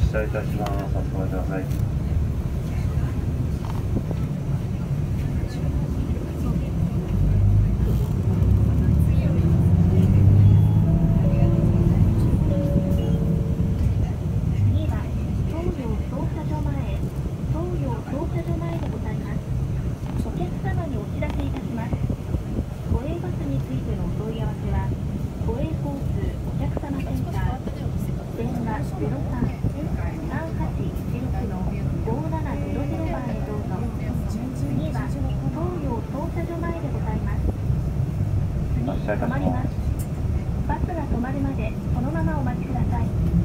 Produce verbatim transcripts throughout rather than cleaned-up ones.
発車いたします。お待ちください。 止まります。バスが止まるまでこのままお待ちください。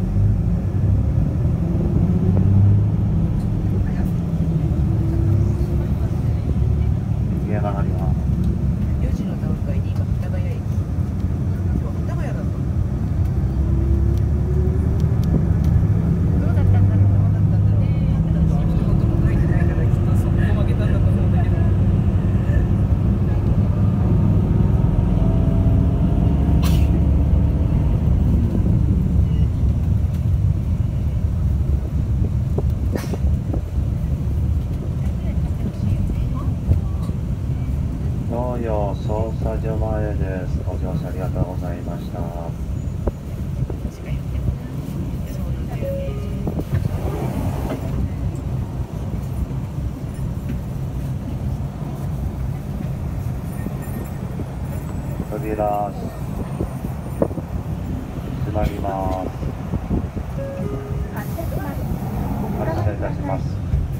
右へ曲がります。 よじの段階で今幡ヶ谷駅。幡ヶ谷だった。どうだったんだろう。どうだったんだね。一言も書いてないからきっとそこ負けたんだと思うんだけど。 東洋捜査所前です。ご乗車ありがとうございました。扉閉まります。発車いたします。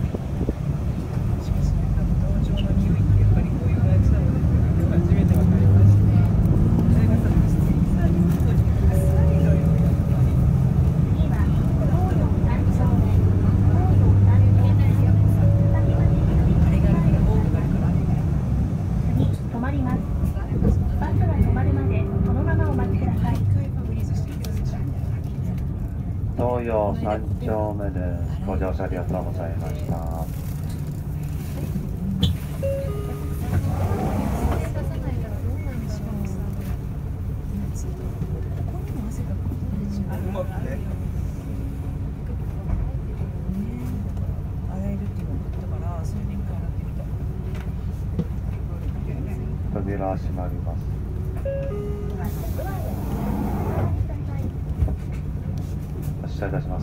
東洋三丁目です。ご乗車ありがとうございました。扉閉まります。発車いたします。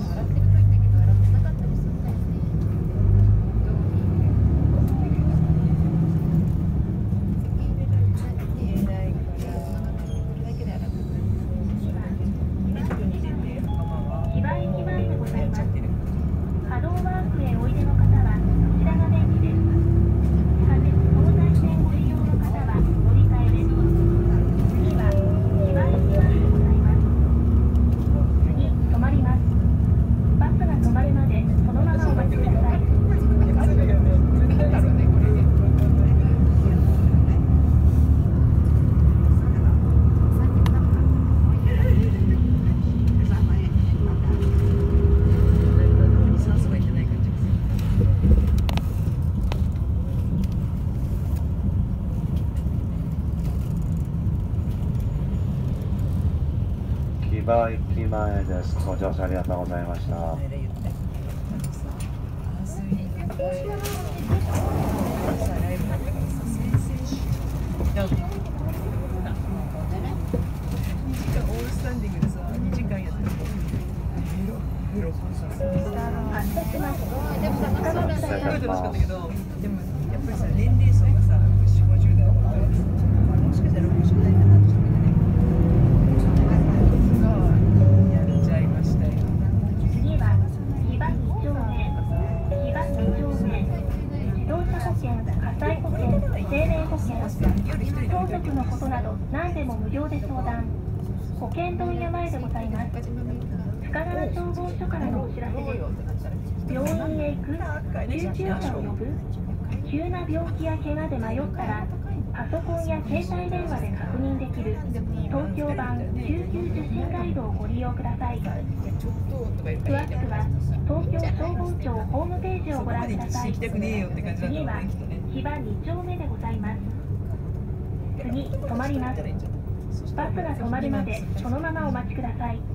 木場駅前です。ご乗車ありがとうございました。 相続のことなど何でも無料で相談。保険問屋前でございます。深川消防署からのお知らせです。病院へ行く、救急車を呼ぶ、急な病気や怪我で迷ったらパソコンや携帯電話で確認できる東京版救急受診ガイドをご利用ください。詳しくは東京消防庁ホームページをご覧ください。次は木場に丁目でございます。次、止まります。バスが止まるまでそのままお待ちください。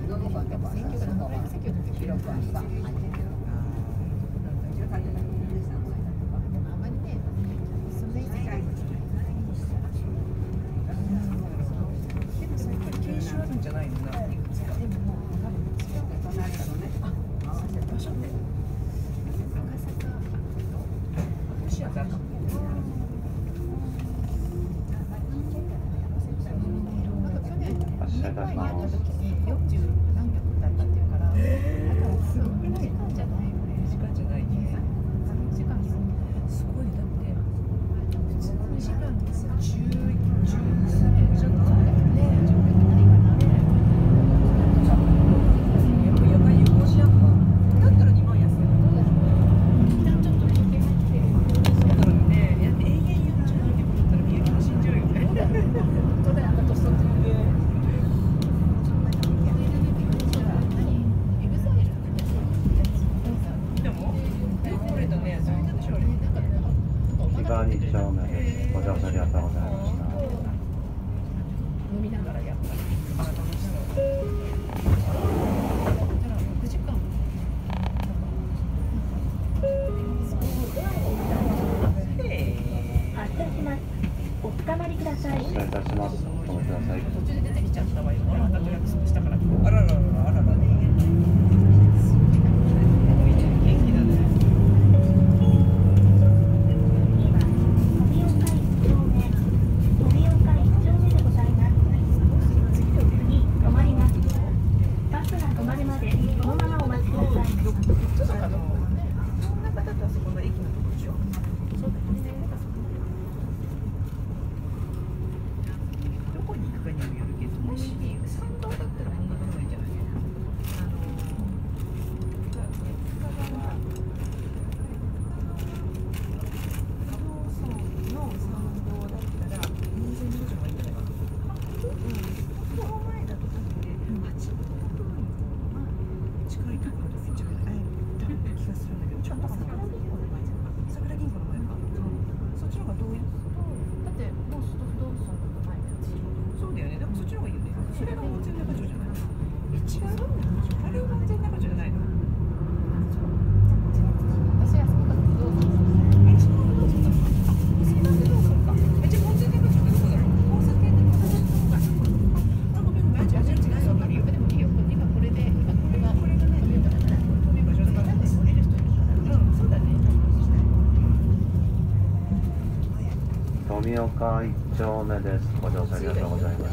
富岡一丁目です。ご乗車ありがとうございました。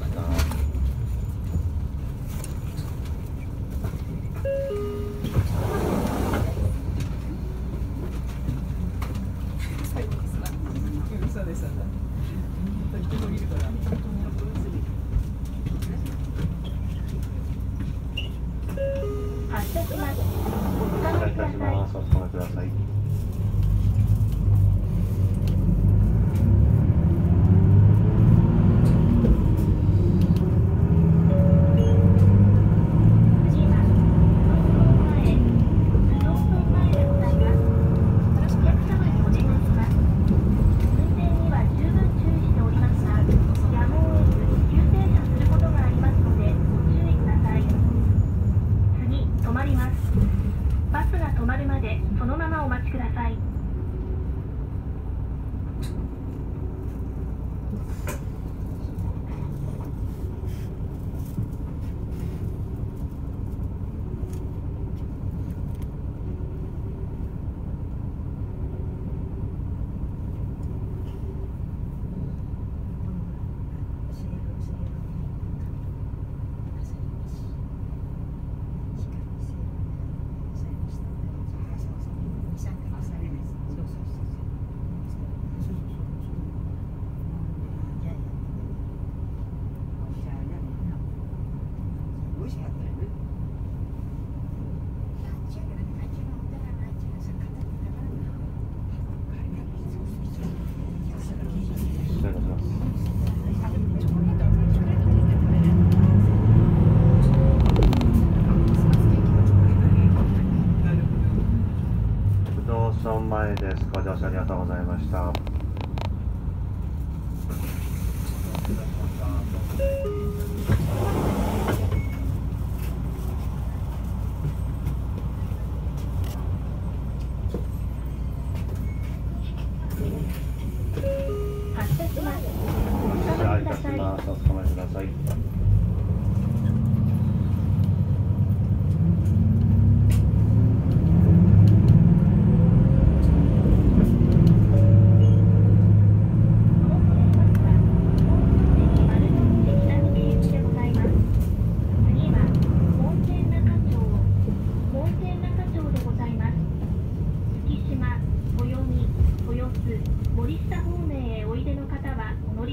発車します。お発車いたします。お止めください。バスが止まるまでそのままお待ちください。前です。ご乗車ありがとうございました。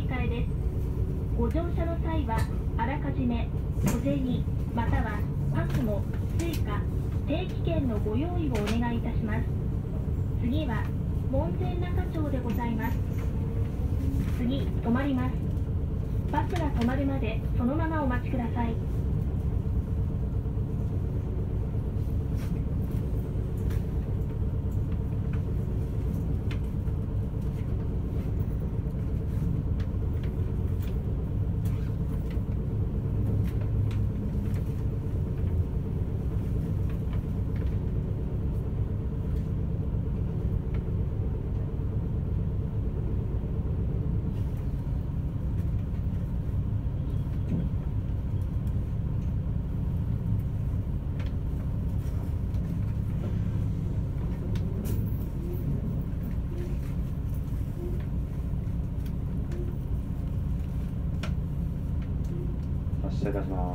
り換えです。ご乗車の際はあらかじめ小銭またはパスモ、スイカ、定期券のご用意をお願いいたします。次は門前仲町でございます。次止まります。バスが止まるまでそのままお待ちください。 発車いたします。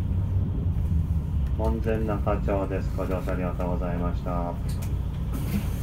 門前仲町です。ご乗車ありがとうございました。